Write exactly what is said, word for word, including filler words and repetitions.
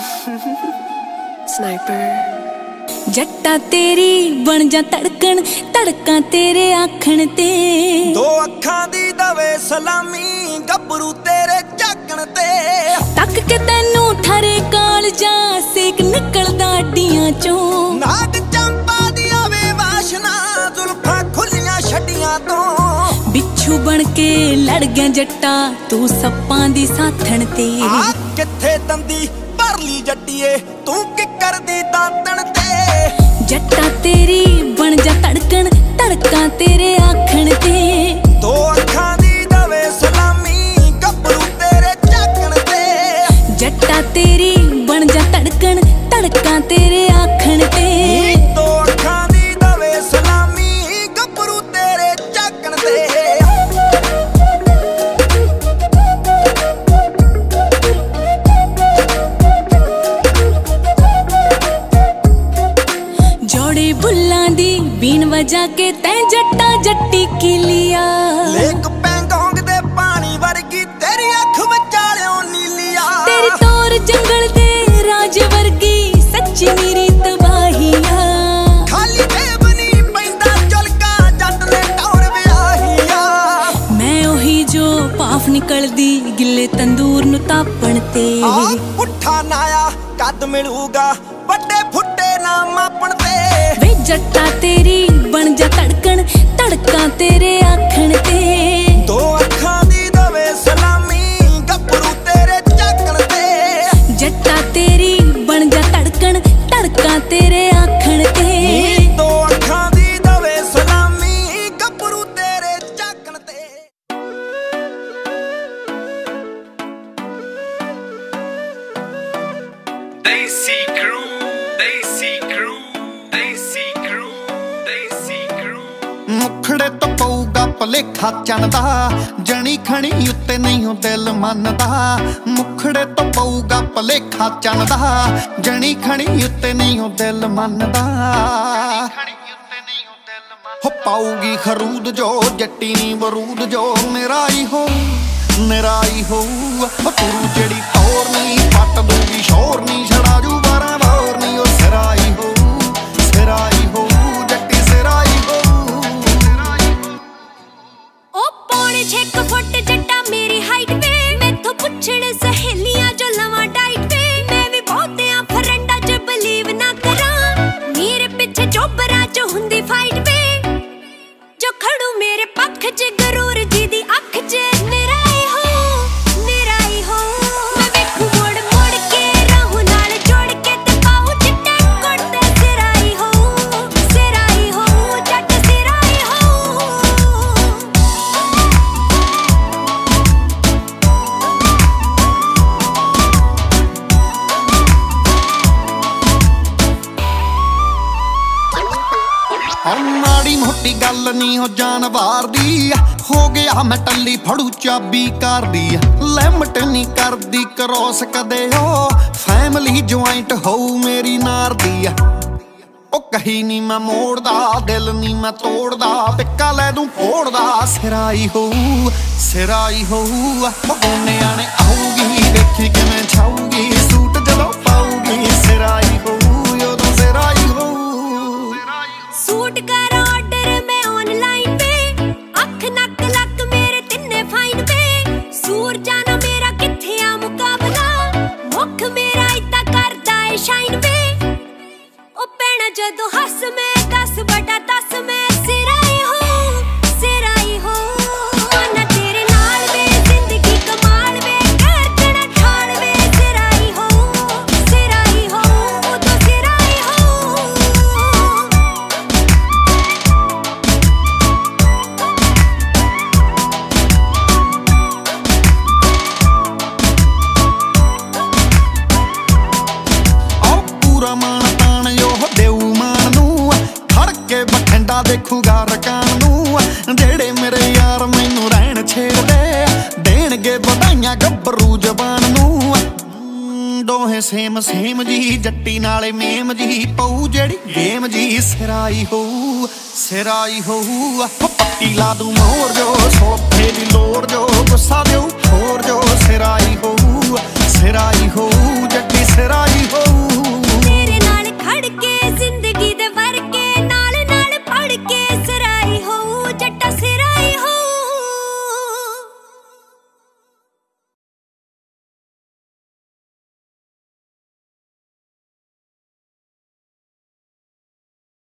Sniper जट्टा तेरी बन जा धड़कन धड़का तेरे आखण ते दो अखां दी दवे सलामी गबरू तेरे झाकण ते तक के तैनू थारे काल जा सेक निकलदा अड्डियां चों नाग चंपा दी आवे वाशना जुल्फां खुलियां छड्डियां तो बिच्छू बन के लड़ गया जट्टा तू सप्पां दी साथण ते आ किथे दंदी भरली जट्टिए तू किकर दी दातण ते जट्टा तेरी बन जा धड़कन धड़का तेरे आखण ते दो अखां दी दवे सलामी गबरू तेरे झाकण ते जट्टा तेरी बन जा धड़कन धड़का तेरे आखण ते दो अखां दी दवे सलामी गबरू तेरे झाकण ते जोड़े बुल्लां दी बीन वजा के तैं जट्टा जट्टी की लिया लेक पैंगोंग दे पानी वर्गी तेरी अख विचालियों नीलिया तेरी तोर जंगल दे राज वर्गी सच्ची मेरी तबाहिया खाली जेब नी पैंदा झुलका जट ने टौर विआहिया मैं ओही जो भाफ निकलदी गिले तंदूर नु तापण ते आ पुट्ठा नाया कद मिलूगा बड़े फुट्टे ना मापण ते वे जट्टा तेरी बन जा धड़कन धड़का तेरे आखण ते दो अखां दी दवे सलामी गबरू तेरे झाकण ते जट्टा तेरी बन जा धड़कन धड़का तेरे आखण ते दो अखां दी दवे सलामी गबरू तेरे झाकण ते Desi Crew, Desi Crew, Desi Crew, Desi Crew। ਮੁਖੜੇ ਤੋਂ ਪਊਗਾ ਭਲੇਖਾ ਚੰਦਾ ਜਣੀ ਖਣੀ ਉੱਤੇ ਨਹੀਂ ਉਹ ਦਿਲ ਮੰਨਦਾ ਮੁਖੜੇ ਤੋਂ ਪਊਗਾ ਭਲੇਖਾ ਚੰਦਾ ਜਣੀ ਖਣੀ ਉੱਤੇ ਨਹੀਂ ਉਹ ਦਿਲ ਮੰਨਦਾ ਹੋ ਪਾਊਗੀ ਖਰੂਦ ਜੋ ਜੱਟੀ ਨੀ ਬਰੂਦ ਜੋ ਮੇਰਾ ਹੀ ਹੋ ਮੇਰਾ ਹੀ ਹੋ ਤੂੰ ਜਿਹੜੀ ਤੌਰ ਨਹੀਂ ਪੱਟ ਦੂਗੀ ਸ਼ੋਰ ਨਹੀਂ ਛੜਾ ਜੂ ਬਾਰਾਂ ਬੋਰ ਨਹੀਂ ਉਹ ਸਿਰਾਈ ਹੋ ਸਿਰਾਈ ਹੋ ਜੱਟੀ ਸਿਰਾਈ ਹੋ ओ पौने छे फुट जट्टा मेरी हाइट वे मैथों पुछण सहेलियां जो लवां डाइट वे मैं भी बहुतियां फ्रेंडां च बिलीव ना करा मेरे पीछे चोबरा च हुंदी फाइट वे जो खड़ू मेरे पक्ष च गरूर जी दी अख च मेरा ही हो मेरा ही हो मैं वेखू मोड़ मोड़ के रहूं नाल जोड़ के ते पाऊं चिट्टे कुड़ते सिराई हो सिराई हो जट सिराई हो ਮਾੜੀ ਮੋਟੀ ਗੱਲ ਨਹੀਂ ਹੋ ਜਾਨਵਾਰ ਦੀ ਹੋ ਗਿਆ ਮੈਂ ਟੱਲੀ ਫੜੂ ਚਾਬੀ ਕਰਦੀ ਲਿਮਟ ਨਹੀਂ ਕਰਦੀ ਕਰੋਸ ਕਦੇ ਉਹ ਫੈਮਿਲੀ ਜੁਆਇੰਟ ਹੋਊ ਮੇਰੀ ਨਾਰ ਦੀ ਉਹ ਕਹੀ ਨਹੀਂ ਮੈਂ ਮੋੜਦਾ ਦਿਲ ਨਹੀਂ ਮੈਂ ਤੋੜਦਾ ਟਿੱਕਾ ਲੈ ਦੂੰ ਫੋੜਦਾ ਸਿਰਾਈ ਹੋਊ ਸਿਰਾਈ ਹੋਊ ਬਗੋਨਿਆਂ ਨੇ ਆਊਗੀ ਦੇਖੀ ਕਿਵੇਂ ਛਾਊਗੀ ਸੂਟ ਜਦੋਂ ਪਾਊਗੀ ਸਿਰਾਈ ਹੋਊ ਉਦੋਂ ਸਿਰਾਈ ਹੋਊ सूट कर ऑर्डर मैं ऑनलाइन पे अख नक लक मेरे तिन्ने फाइन पे सूर जाना मेरा किथे आ मुकाबला मुख मेरा इतना करदा है शाइन पे ओ पैना जदों हस मैं दस बटा दस मैं सिराई हो सिराई हो ना तेरे नाल वे जिंदगी कमाल वे कर देना ठाल वे सिराई हो सिराई हो उदों सिराई हो ਮਾਨ ਤਾਣ ਉਹ ਦੇਊ ਮਾਨ ਨੂੰ ਖੜ ਕੇ ਬਠਿੰਡਾ ਦੇਖੂਗਾ ਰਕਾਨ ਨੂੰ ਜਿਹੜੇ ਮੇਰੇ ਯਾਰ ਮੈਨੂੰ ਰਹਿਣ ਛੇੜਦੇ ਦੇਣਗੇ ਵਧਾਈਆਂ ਗੱਭਰੂ ਜ਼ਬਾਨ ਨੂੰ ਦੋਹੇ ਸੇਮ ਸੇਮ ਜੀ ਜੱਟੀ ਨਾਲੇ ਮੇਮ ਜੀ ਪਊ ਜਿਹੜੀ ਗੇਮ ਜੀ ਸਿਰਾਈ ਹੋਊ ਸਿਰਾਈ ਹੋਊ ਪੱਟੀ ਲਾ ਦੂੰ ਮੋਰ ਜੋ